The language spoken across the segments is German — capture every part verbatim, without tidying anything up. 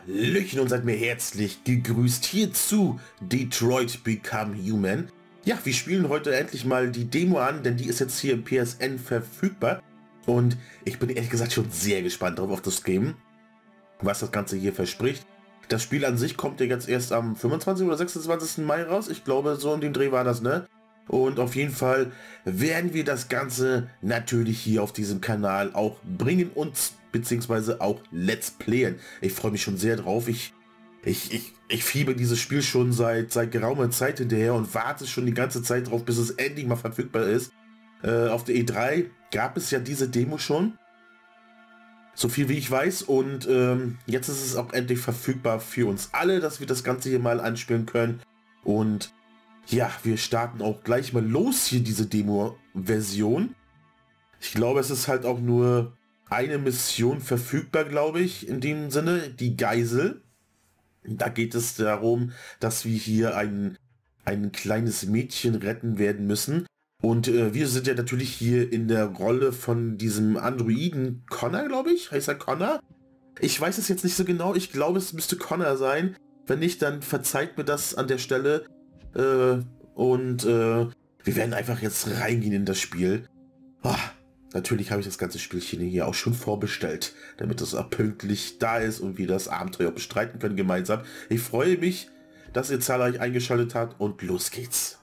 Hallöchen und seid mir herzlich gegrüßt hier zu Detroit Become Human. Ja, wir spielen heute endlich mal die Demo an, denn die ist jetzt hier im P S N verfügbar. Und ich bin ehrlich gesagt schon sehr gespannt drauf auf das Game, was das Ganze hier verspricht. Das Spiel an sich kommt ja jetzt erst am fünfundzwanzigsten oder sechsundzwanzigsten Mai raus. Ich glaube, so in dem Dreh war das, ne? Und auf jeden Fall werden wir das Ganze natürlich hier auf diesem Kanal auch bringen und beziehungsweise auch Let's Playen. Ich freue mich schon sehr drauf. Ich, ich, ich, ich fiebe dieses Spiel schon seit, seit geraumer Zeit hinterher und warte schon die ganze Zeit drauf, bis es endlich mal verfügbar ist. Äh, auf der E drei gab es ja diese Demo schon. So viel wie ich weiß, und ähm, jetzt ist es auch endlich verfügbar für uns alle, dass wir das Ganze hier mal anspielen können. Und ja, wir starten auch gleich mal los hier diese Demo-Version. Ich glaube, es ist halt auch nur eine Mission verfügbar, glaube ich, in dem Sinne, die Geisel. Da geht es darum, dass wir hier ein, ein kleines Mädchen retten werden müssen. Und äh, wir sind ja natürlich hier in der Rolle von diesem Androiden Connor, glaube ich. Heißt er Connor? Ich weiß es jetzt nicht so genau. Ich glaube, es müsste Connor sein. Wenn nicht, dann verzeiht mir das an der Stelle. Äh, und äh, wir werden einfach jetzt reingehen in das Spiel. Oh, natürlich habe ich das ganze Spielchen hier auch schon vorbestellt, damit es auch pünktlich da ist und wir das Abenteuer bestreiten können gemeinsam. Ich freue mich, dass ihr zahlreich eingeschaltet habt und los geht's.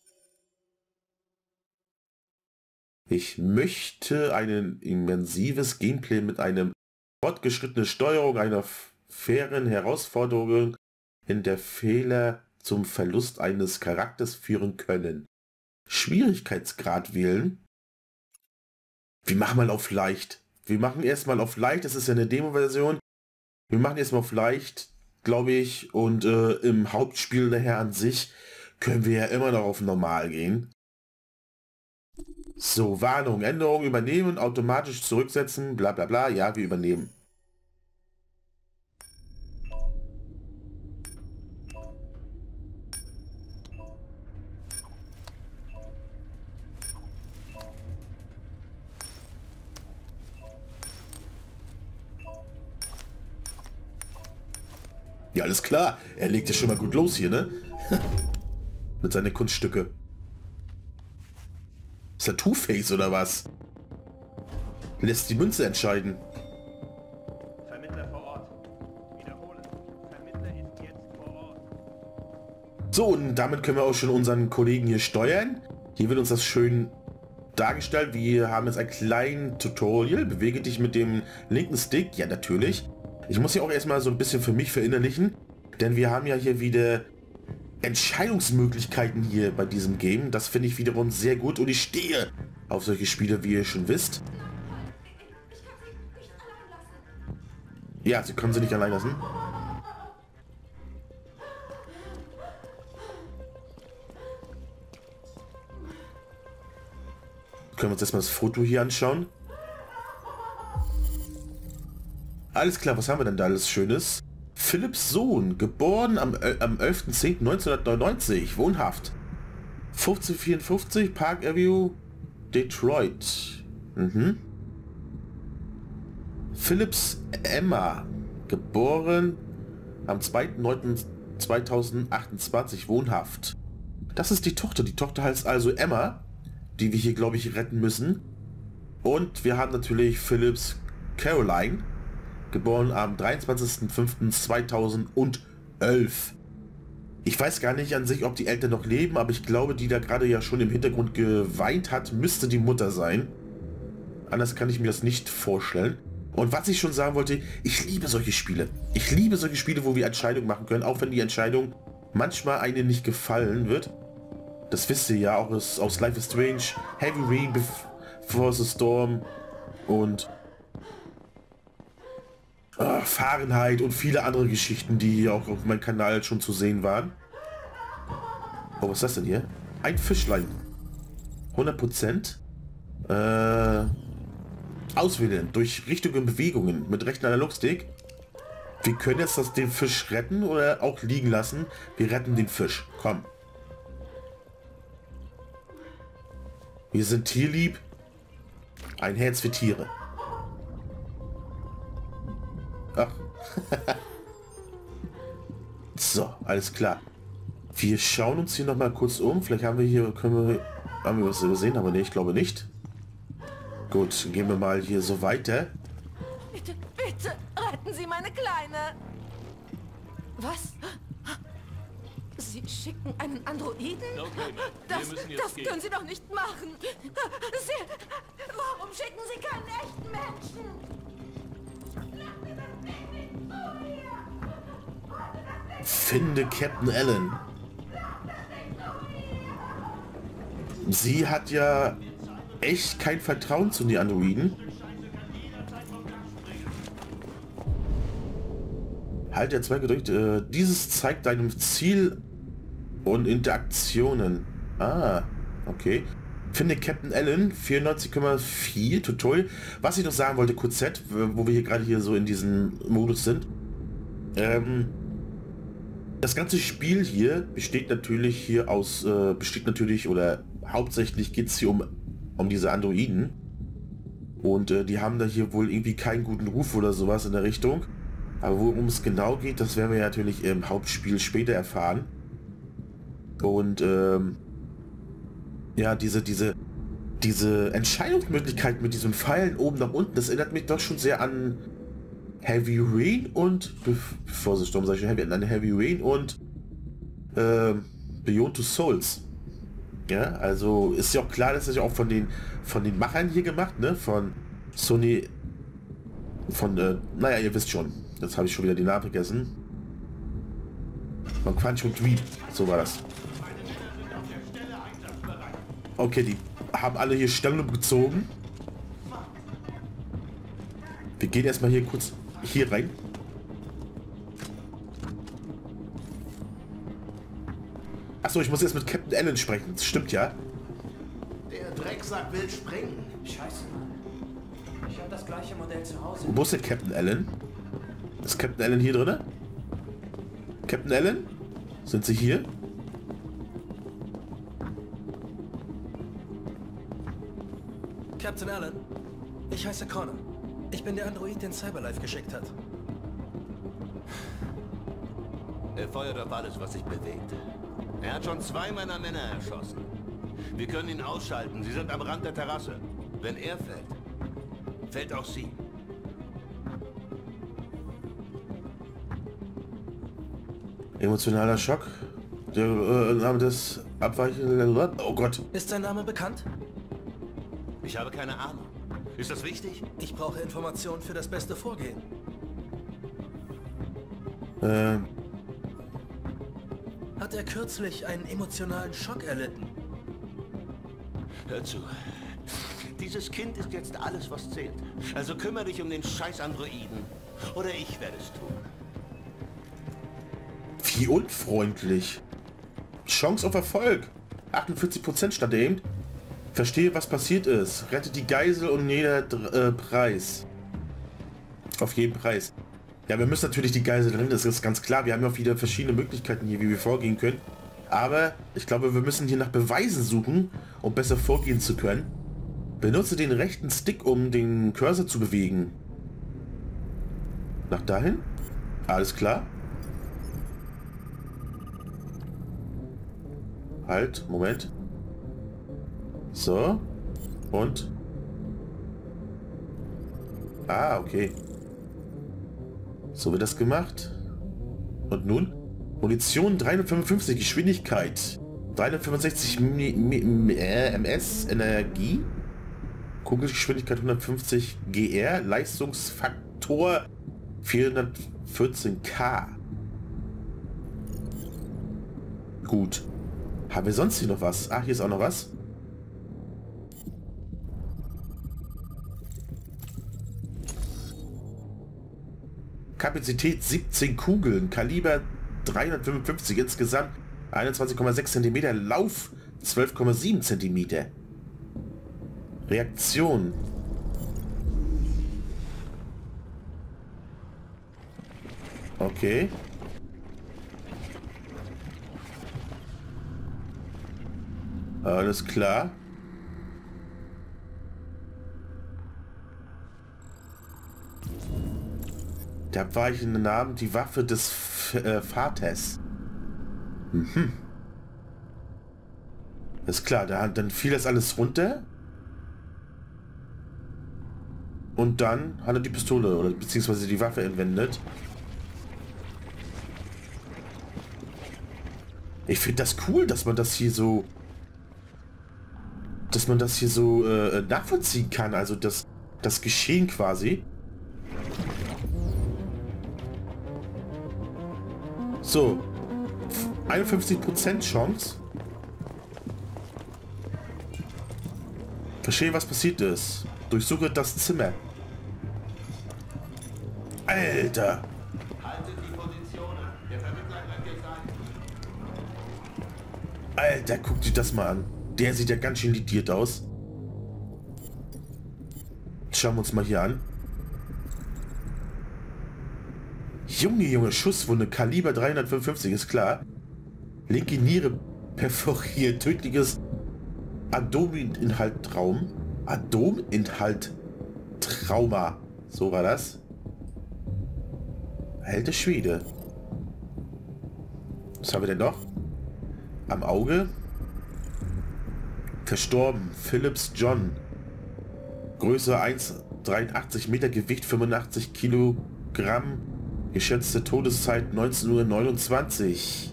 Ich möchte ein immersives Gameplay mit einem fortgeschrittenen Steuerung, einer fairen Herausforderung, in der Fehler zum Verlust eines Charakters führen können. Schwierigkeitsgrad wählen. Wir machen mal auf leicht. Wir machen erstmal auf leicht, das ist ja eine Demo-Version. Wir machen erstmal auf leicht, glaube ich, und äh, im Hauptspiel nachher an sich können wir ja immer noch auf normal gehen. So, Warnung, Änderung übernehmen, automatisch zurücksetzen, bla bla bla, ja, wir übernehmen. Ja, alles klar. Er legt ja schon mal gut los hier, ne? Mit seinen Kunststücke. Ist er Two-Face oder was? Lässt die Münze entscheiden. Vermittler vor Ort. Wiederholen. Vermittler ist jetzt vor Ort. So, und damit können wir auch schon unseren Kollegen hier steuern. Hier wird uns das schön dargestellt. Wir haben jetzt ein kleines Tutorial. Bewege dich mit dem linken Stick. Ja, natürlich. Ich muss hier auch erstmal so ein bisschen für mich verinnerlichen, denn wir haben ja hier wieder Entscheidungsmöglichkeiten hier bei diesem Game. Das finde ich wiederum sehr gut und ich stehe auf solche Spiele, wie ihr schon wisst. Ja, sie können sie nicht allein lassen. Können wir uns erstmal das Foto hier anschauen. Alles klar, was haben wir denn da alles Schönes? Philipps Sohn, geboren am, äh, am elften zehnten neunzehnhundertneunundneunzig, wohnhaft. fünfzehnhundertvierundfünfzig, Park Avenue, Detroit. Mhm. Philipps Emma, geboren am zweiten neunten zweitausendachtundzwanzig, wohnhaft. Das ist die Tochter. Die Tochter heißt also Emma, die wir hier, glaube ich, retten müssen. Und wir haben natürlich Philipps Caroline, geboren am dreiundzwanzigsten fünften zweitausendelf. Ich weiß gar nicht an sich, ob die Eltern noch leben, aber ich glaube, die da gerade ja schon im Hintergrund geweint hat, müsste die Mutter sein. Anders kann ich mir das nicht vorstellen. Und was ich schon sagen wollte, ich liebe solche Spiele. Ich liebe solche Spiele, wo wir Entscheidungen machen können, auch wenn die Entscheidung manchmal einem nicht gefallen wird. Das wisst ihr ja auch aus, aus Life is Strange, Heavy Rain Before the Storm und Uh, Fahrenheit und viele andere Geschichten, die hier auch auf meinem Kanal schon zu sehen waren. Oh, was ist das denn hier? Ein Fischlein. hundert Prozent. Äh, auswählen. Durch Richtung und Bewegungen. Mit rechten Analogstick. Wir können jetzt das, den Fisch retten oder auch liegen lassen. Wir retten den Fisch. Komm. Wir sind tierlieb. Ein Herz für Tiere. Ach. So, alles klar. Wir schauen uns hier noch mal kurz um. Vielleicht haben wir hier, können wir, haben wir was übersehen, aber nee, ich glaube nicht. Gut, gehen wir mal hier so weiter. Bitte, bitte, retten Sie meine Kleine. Was? Sie schicken einen Androiden? Okay, das wir müssen jetzt das gehen. können Sie doch nicht machen. Sie, warum schicken Sie keinen echten Menschen? Lass mir das Ding nicht zu hier. Finde Captain Allen. Sie hat ja echt kein Vertrauen zu den Androiden. Halt R zwei gedrückt. Äh, dieses zeigt deinem Ziel und Interaktionen. Ah, okay. Finde Captain Allen, vierundneunzig Komma vier, Tutorial. Was ich noch sagen wollte, kurz Z, wo wir hier gerade hier so in diesem Modus sind. Ähm, das ganze Spiel hier besteht natürlich hier aus, äh, besteht natürlich oder hauptsächlich geht es hier um, um diese Androiden. Und äh, die haben da hier wohl irgendwie keinen guten Ruf oder sowas in der Richtung. Aber worum es genau geht, das werden wir natürlich im Hauptspiel später erfahren. Und ähm, ja, diese, diese, diese Entscheidungsmöglichkeit mit diesen Pfeilen oben nach unten, das erinnert mich doch schon sehr an Heavy Rain und, bevor sie Sturm sage ich schon Heavy, an Heavy Rain und äh, Beyond Two Souls. Ja, also ist ja auch klar, das ist ja auch von den von den Machern hier gemacht, ne? Von Sony, von, äh, naja, ihr wisst schon. Jetzt habe ich schon wieder den Namen vergessen. Von Quantum Dream, so war das. Okay, die haben alle hier Stellung gezogen. Wir gehen erstmal hier kurz hier rein. Achso, ich muss jetzt mit Captain Allen sprechen. Das stimmt ja. Der Drecksack will springen. Scheiße, Mann. Ich habe das gleiche Modell zu Hause. Wo ist der Captain Allen? Ist Captain Allen hier drin? Captain Allen? Sind Sie hier? Captain Allen, ich heiße Connor. Ich bin der Android, den Cyberlife geschickt hat. Er feuert auf alles, was sich bewegt. Er hat schon zwei meiner Männer erschossen. Wir können ihn ausschalten. Sie sind am Rand der Terrasse. Wenn er fällt, fällt auch sie. Emotionaler Schock. Der äh, Name des abweichenden... Oh Gott. Ist sein Name bekannt? Ich habe keine Ahnung. Ist das wichtig? Ich brauche Informationen für das beste Vorgehen. Äh, Hat er kürzlich einen emotionalen Schock erlitten? Hör zu. Dieses Kind ist jetzt alles, was zählt. Also kümmere dich um den scheiß Androiden. Oder ich werde es tun. wie unfreundlich. Chance auf Erfolg. achtundvierzig Prozent stand eben. Verstehe, was passiert ist. Rettet die Geisel um jeder äh, Preis. Auf jeden Preis. Ja, wir müssen natürlich die Geisel retten, das ist ganz klar. Wir haben ja auch wieder verschiedene Möglichkeiten hier, wie wir vorgehen können. Aber ich glaube, wir müssen hier nach Beweisen suchen, um besser vorgehen zu können. Benutze den rechten Stick, um den Cursor zu bewegen. Nach dahin? Alles klar. Halt, Moment. So. Und? Ah, okay. So wird das gemacht. Und nun? Munition dreihundertfünfundfünfzig, Geschwindigkeit. dreihundertfünfundsechzig M S, Energie. Kugelgeschwindigkeit hundertfünfzig G R, Leistungsfaktor vierhundertvierzehn K. Gut. Haben wir sonst hier noch was? Ach, hier ist auch noch was. Kapazität siebzehn Kugeln, Kaliber dreihundertfünfundfünfzig, insgesamt einundzwanzig Komma sechs Zentimeter, Lauf zwölf Komma sieben Zentimeter. Reaktion. Okay. Alles klar. Der abweichende Name, die Waffe des äh, Vaters. Mhm. Ist klar, da, dann fiel das alles runter. Und dann hat er die Pistole oder beziehungsweise die Waffe entwendet. Ich finde das cool, dass man das hier so... dass man das hier so äh, nachvollziehen kann. Also das, das Geschehen quasi. So. einundfünfzig Prozent Chance. Verstehe, was passiert ist. Durchsuche das Zimmer. Alter. Haltet die Positionen. Der Vermittler bleibt jetzt ein. Alter, guck dir das mal an. Der sieht ja ganz schön lidiert aus. Schauen wir uns mal hier an. Junge, Junge, Schusswunde, Kaliber dreihundertfünfundfünfzig, ist klar. Linke Niere perforiert, tödliches Atominhalt-Traum. Atominhalt-Trauma. So war das. Alter Schwede. Was haben wir denn noch? Am Auge. Verstorben. Phillips John. Größe eins Komma dreiundachtzig Meter, Gewicht fünfundachtzig Kilogramm. Geschätzte Todeszeit neunzehn Uhr neunundzwanzig.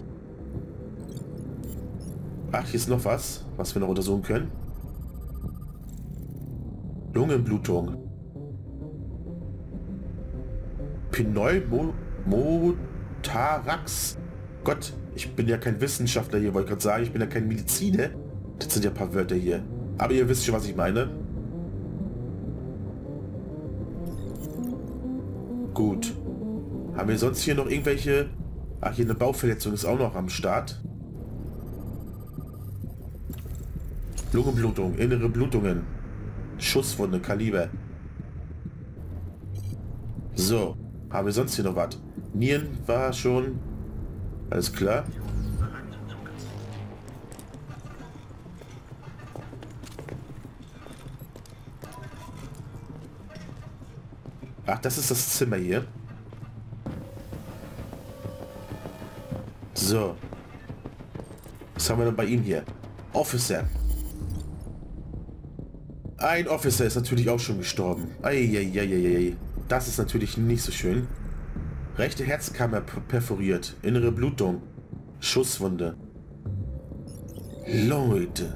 Ach, hier ist noch was, was wir noch untersuchen können. Lungenblutung. Pneumothorax. Gott, ich bin ja kein Wissenschaftler hier, wollte gerade sagen, ich bin ja kein Mediziner. Das sind ja ein paar Wörter hier. Aber ihr wisst schon, was ich meine. Gut. Haben wir sonst hier noch irgendwelche... Ach, hier eine Bauchverletzung ist auch noch am Start. Lungenblutung, innere Blutungen. Schusswunde, Kaliber. So. Haben wir sonst hier noch was? Nieren war schon... Alles klar. Ach, das ist das Zimmer hier. So. Was haben wir denn bei ihm hier? Officer. Ein Officer ist natürlich auch schon gestorben. Eieieiei. Das ist natürlich nicht so schön. Rechte Herzkammer perforiert. Innere Blutung. Schusswunde. Leute.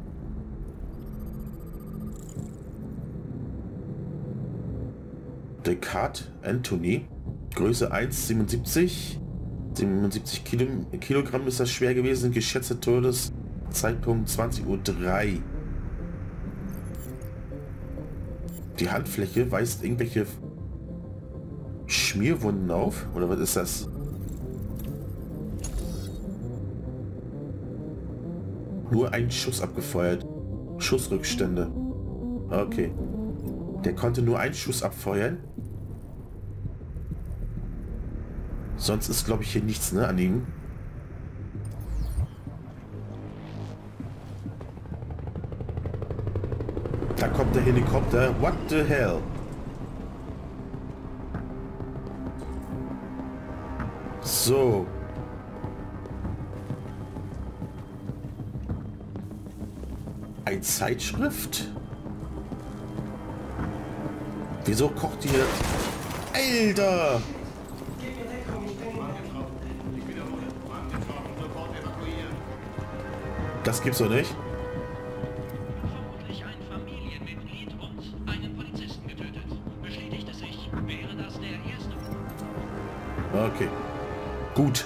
Descartes Anthony. Größe eins Komma siebenundsiebzig. siebenundsiebzig Kilo, Kilogramm ist das schwer gewesen. Geschätzter Todeszeitpunkt zwanzig Uhr drei. Die Handfläche weist irgendwelche Schmierwunden auf. Oder was ist das? Nur ein Schuss abgefeuert. Schussrückstände. Okay. Der konnte nur einen Schuss abfeuern. Sonst ist, glaube ich, hier nichts, ne, an ihm. Da kommt der Helikopter. What the hell? So. Ein Zeitschrift? Wieso kocht ihr? Alter! Das gibt's doch nicht. Vermutlich ein Familienmitglied und einen Polizisten getötet. Bestätigt es sich, wäre das der erste. Okay. Gut.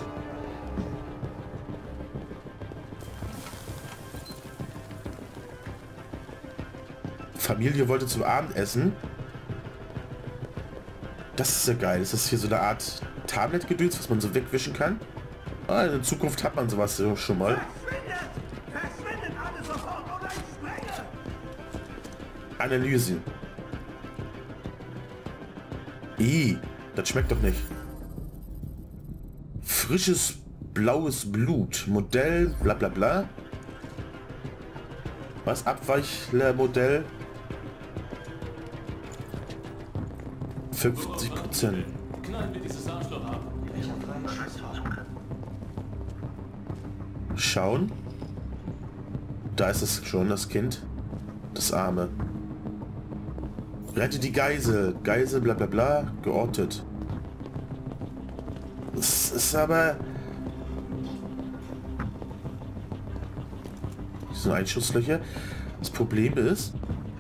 Familie wollte zum Abendessen. Das ist ja geil. Ist das hier so eine Art Tablet-Gedöns, was man so wegwischen kann? Ah, in Zukunft hat man sowas schon mal. Analysen. Ih, das schmeckt doch nicht. Frisches blaues Blut. Modell, bla bla bla. Was? Abweichler-Modell? fünfzig Prozent. Knallen wir dieses Arschloch ab. Schauen. Da ist es schon, das Kind. Das Arme. Rette die Geisel. Geisel, bla bla bla. Geortet. Das ist aber... Das sind Einschusslöcher. Das Problem ist...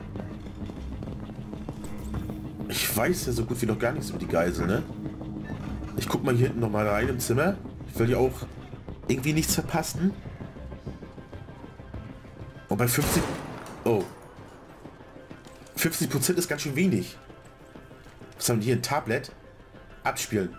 Ich weiß ja so gut wie noch gar nichts über die Geisel, ne? Ich guck mal hier hinten nochmal rein im Zimmer. Ich will ja auch irgendwie nichts verpassen. Und bei fünfzig... Oh. fünfzig Prozent ist ganz schön wenig. Was haben die hier? Ein Tablet? Abspielen.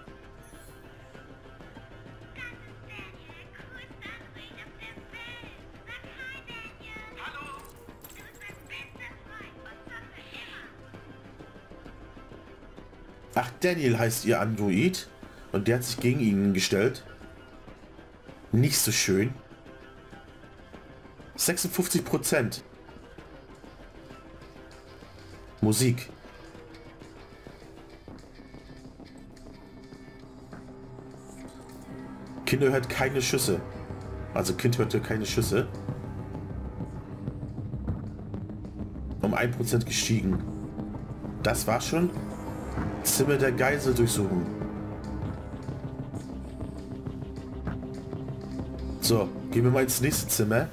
Ach, Daniel heißt ihr Android. Und der hat sich gegen ihn gestellt. Nicht so schön. sechsundfünfzig Prozent. Musik. Kinder hört keine Schüsse. Also Kind hörte keine Schüsse. Um ein Prozent gestiegen. Das war schon. Zimmer der Geisel durchsuchen. So, gehen wir mal ins nächste Zimmer.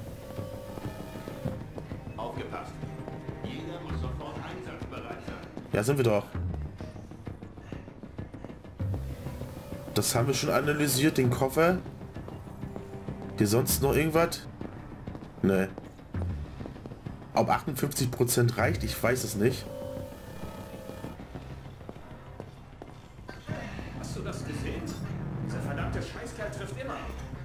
Aufgepasst. Jeder muss sofort einsatzbereit sein. Ja, sind wir doch. Das haben wir schon analysiert, den Koffer. Hier sonst noch irgendwas? Ne. Ob achtundfünfzig Prozent reicht, ich weiß es nicht. Hast du das gesehen? Dieser verdammte Scheißkerl trifft immer.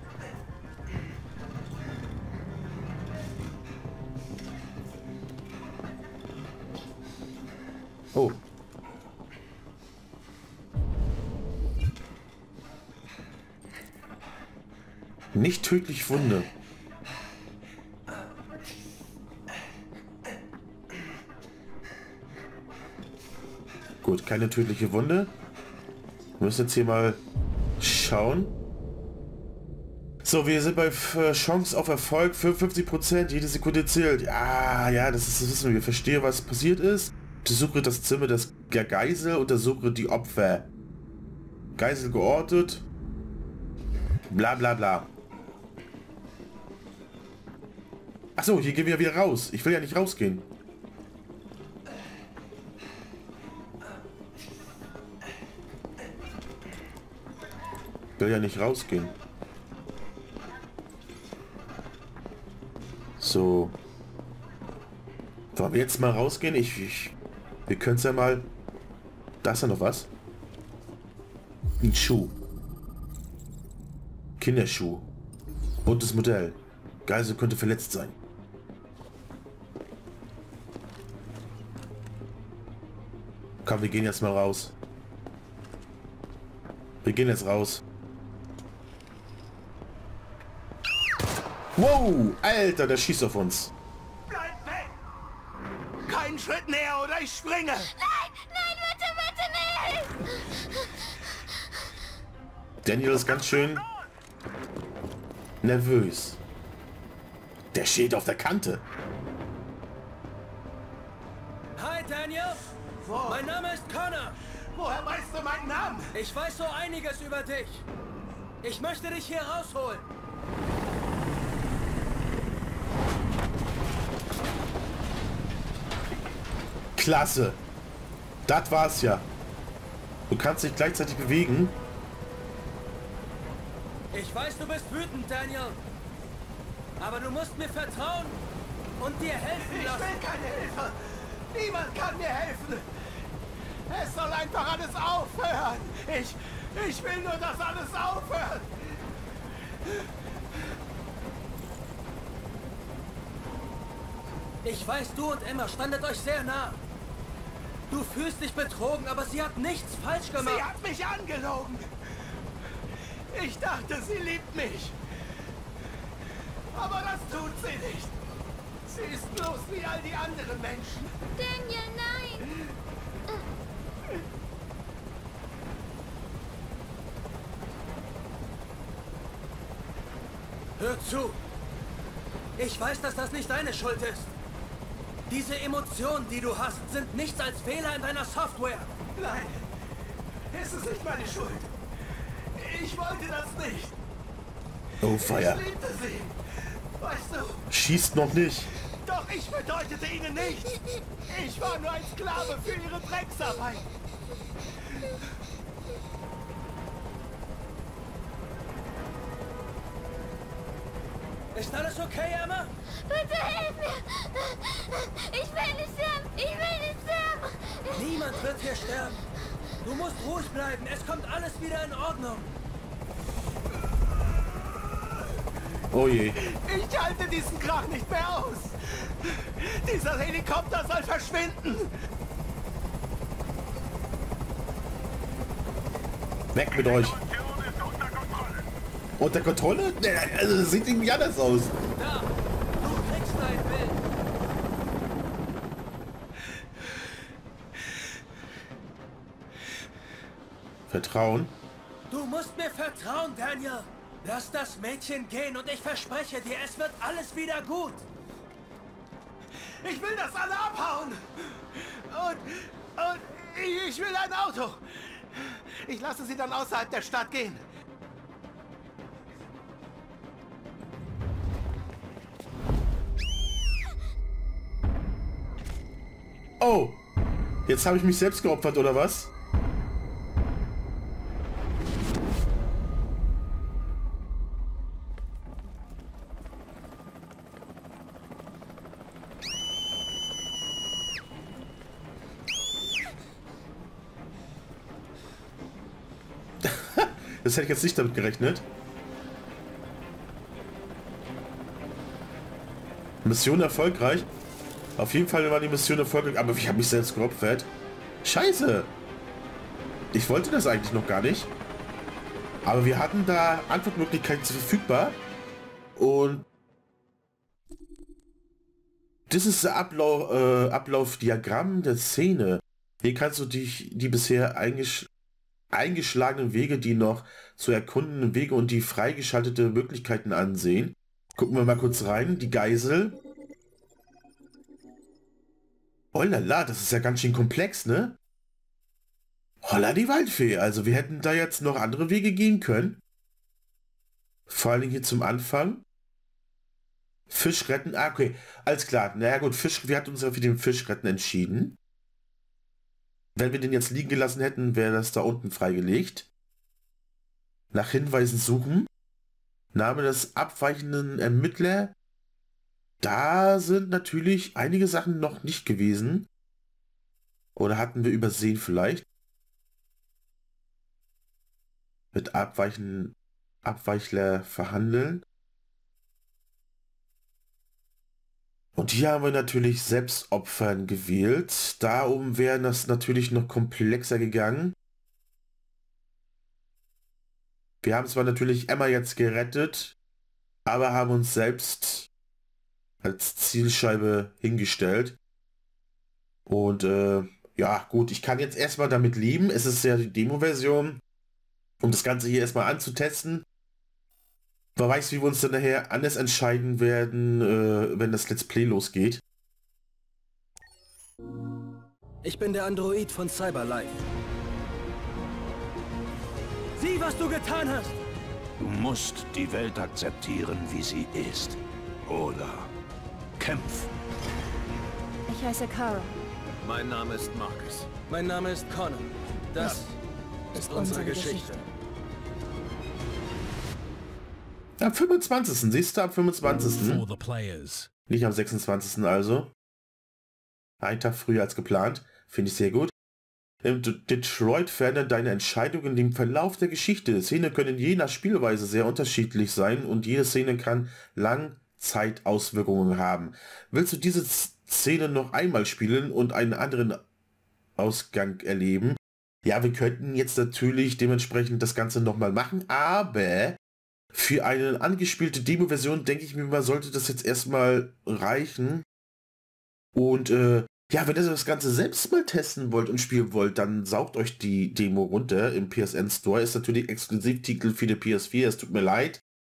Oh. Nicht tödlich Wunde. Gut, keine tödliche Wunde. Wir müssen jetzt hier mal schauen. So, wir sind bei äh, Chance auf Erfolg fünfundfünfzig Prozent. Jede Sekunde zählt. Ah, ja, das ist das wissen wir. Verstehe, was passiert ist. Untersuche das Zimmer des der Geisel. Untersuche die Opfer. Geisel geortet. Bla bla bla. Achso, hier gehen wir wieder raus. Ich will ja nicht rausgehen. Ich will ja nicht rausgehen. So. Wollen wir jetzt mal rausgehen? Ich, ich wir können es ja mal... Da ist ja noch was. Ein Schuh. Kinderschuh. Buntes Modell. Geisel könnte verletzt sein. Komm, wir gehen jetzt mal raus. Wir gehen jetzt raus. Wow, Alter, der schießt auf uns. Bleib weg! Keinen Schritt näher oder ich springe! Nein, nein, bitte, bitte nicht! Daniel ist ganz schön nervös. Der steht auf der Kante. Hi, Daniel. Wo? Mein Name ist Connor. Woher weißt du meinen Namen? Ich weiß so einiges über dich. Ich möchte dich hier rausholen. Klasse. Das war's ja. Du kannst dich gleichzeitig bewegen. Ich weiß, du bist wütend, Daniel. Aber du musst mir vertrauen und dir helfen Ich lassen. will keine Hilfe! Niemand kann mir helfen! Es soll einfach alles aufhören! Ich... ich will nur, dass alles aufhört! Ich weiß, du und Emma standet euch sehr nah. Du fühlst dich betrogen, aber sie hat nichts falsch gemacht. Sie hat mich angelogen! Ich dachte, sie liebt mich! Aber das tut sie nicht! Sie ist bloß wie all die anderen Menschen! Daniel, nein! Hör zu! Ich weiß, dass das nicht deine Schuld ist. Diese Emotionen, die du hast, sind nichts als Fehler in deiner Software. Nein, es ist nicht meine Schuld. Ich wollte das nicht. Oh, Feier. Ich liebte sie. Weißt du? Schießt noch nicht. Doch ich bedeutete ihnen nichts. Ich war nur ein Sklave für ihre Drecksarbeit. Ist alles okay, Emma? Bitte hilf mir! Ich will nicht sterben! Ich will nicht sterben! Niemand wird hier sterben. Du musst ruhig bleiben. Es kommt alles wieder in Ordnung. Oh je. Ich halte diesen Krach nicht mehr aus. Dieser Helikopter soll verschwinden. Weg mit euch. Unter Kontrolle? Nee, also das sieht irgendwie anders aus. Da! Du kriegst dein Bild. Vertrauen. Du musst mir vertrauen, Daniel. Lass das Mädchen gehen und ich verspreche dir, es wird alles wieder gut. Ich will, dass alle abhauen. Und, und ich will ein Auto. Ich lasse sie dann außerhalb der Stadt gehen. Oh, jetzt habe ich mich selbst geopfert, oder was? Das hätte ich jetzt nicht damit gerechnet. Mission erfolgreich. Auf jeden Fall war die Mission erfolgreich, aber ich habe mich selbst geopfert. Scheiße! Ich wollte das eigentlich noch gar nicht. Aber wir hatten da Antwortmöglichkeiten verfügbar. Und das ist das Ablauf, äh, Ablaufdiagramm der Szene. Hier kannst du dich die bisher eingesch eingeschlagenen Wege, die noch zu erkundenden Wege und die freigeschaltete Möglichkeiten ansehen. Gucken wir mal kurz rein. Die Geisel. Oh lala, das ist ja ganz schön komplex, ne? Holla die Waldfee. Also wir hätten da jetzt noch andere Wege gehen können. Vor allem hier zum Anfang. Fisch retten. Ah, okay. Alles klar. Naja gut, Fisch, wir hatten uns ja für den Fisch retten entschieden. Wenn wir den jetzt liegen gelassen hätten, wäre das da unten freigelegt. Nach Hinweisen suchen. Name des abweichenden Ermittler. Da sind natürlich einige Sachen noch nicht gewesen. Oder hatten wir übersehen vielleicht. Mit abweichenden Abweichler verhandeln. Und hier haben wir natürlich Selbstopfern gewählt. Da oben wäre das natürlich noch komplexer gegangen. Wir haben zwar natürlich Emma jetzt gerettet, aber haben uns selbst als Zielscheibe hingestellt. Und äh, ja gut, ich kann jetzt erstmal damit leben. Es ist ja die Demo-Version, um das Ganze hier erstmal anzutesten. Wer weiß, wie wir uns dann nachher anders entscheiden werden, äh, wenn das Let's Play losgeht. Ich bin der Android von Cyberlife. Sieh, was du getan hast! Du musst die Welt akzeptieren, wie sie ist. Oder kämpfen. Ich heiße Carol. Mein Name ist Marcus. Mein Name ist Connor. Das ist unsere Geschichte. Am fünfundzwanzigsten Siehst du, am fünfundzwanzigsten Nicht am sechsundzwanzigsten also. Ein Tag früher als geplant. Finde ich sehr gut. In Detroit verändern deine Entscheidungen den Verlauf der Geschichte. Szenen können je nach Spielweise sehr unterschiedlich sein und jede Szene kann Langzeitauswirkungen haben. Willst du diese Szene noch einmal spielen und einen anderen Ausgang erleben? Ja, wir könnten jetzt natürlich dementsprechend das Ganze nochmal machen, aber für eine angespielte Demo-Version, denke ich mir mal, sollte das jetzt erstmal reichen. Und äh, ja, wenn ihr das Ganze selbst mal testen wollt und spielen wollt, dann saugt euch die Demo runter im P S N Store. Ist natürlich Exklusivtitel für die P S vier, es tut mir leid.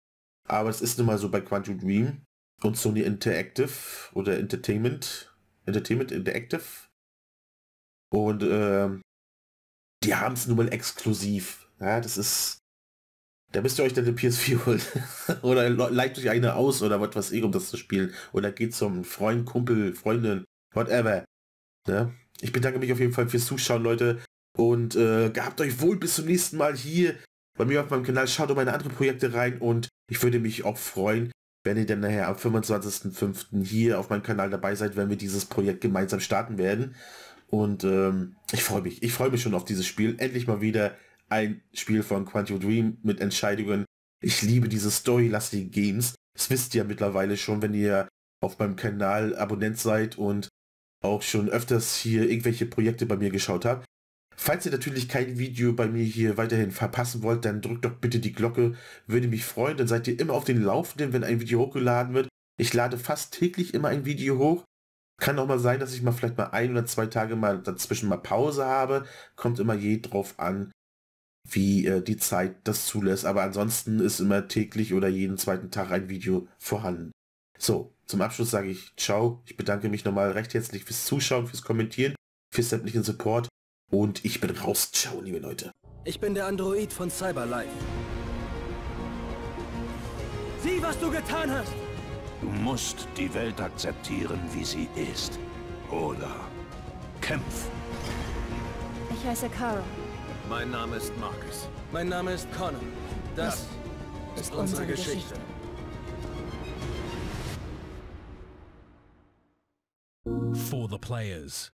Aber es ist nun mal so bei Quantic Dream und Sony Interactive oder Entertainment, Entertainment Interactive. Und ähm, die haben es nun mal exklusiv. Ja, das ist... Da müsst ihr euch dann eine P S vier holen. Oder leiht euch eine aus oder was weiß ich, um das zu spielen. Oder geht zum Freund, Kumpel, Freundin, whatever. Ja? Ich bedanke mich auf jeden Fall fürs Zuschauen, Leute. Und äh, gehabt euch wohl bis zum nächsten Mal hier bei mir auf meinem Kanal. Schaut in meine anderen Projekte rein. Und ich würde mich auch freuen, wenn ihr dann nachher am fünfundzwanzigsten fünften hier auf meinem Kanal dabei seid, wenn wir dieses Projekt gemeinsam starten werden. Und ähm, ich freue mich. Ich freue mich schon auf dieses Spiel. Endlich mal wieder ein Spiel von Quantic Dream mit Entscheidungen. Ich liebe diese storylastigen Games. Das wisst ihr ja mittlerweile schon, wenn ihr auf meinem Kanal Abonnent seid und auch schon öfters hier irgendwelche Projekte bei mir geschaut habt. Falls ihr natürlich kein Video bei mir hier weiterhin verpassen wollt, dann drückt doch bitte die Glocke. Würde mich freuen. Dann seid ihr immer auf den Laufenden, wenn ein Video hochgeladen wird. Ich lade fast täglich immer ein Video hoch. Kann auch mal sein, dass ich mal vielleicht mal ein oder zwei Tage mal dazwischen mal Pause habe. Kommt immer je drauf an, wie äh, die Zeit das zulässt. Aber ansonsten ist immer täglich oder jeden zweiten Tag ein Video vorhanden. So, zum Abschluss sage ich ciao. Ich bedanke mich nochmal recht herzlich fürs Zuschauen, fürs Kommentieren, fürs sämtlichen Support. Und ich bin raus. Ciao, liebe Leute. Ich bin der Android von Cyberlife. Sieh, was du getan hast! Du musst die Welt akzeptieren, wie sie ist. Oder kämpf. Ich heiße Carol. Mein Name ist Marcus. Mein Name ist Connor. Das ist unsere Geschichte. For the players.